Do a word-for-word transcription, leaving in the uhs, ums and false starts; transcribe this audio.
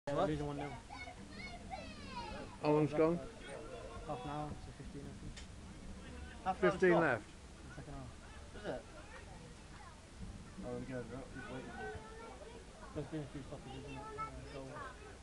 Yeah, we're losing one nil. How long's gone? Half an hour, so fifteen I think. Half an hour's fifteen gone. left. The second half. Is it? Oh, there we go. They're up. He's waiting. There's been a few stoppages in that uh, goal.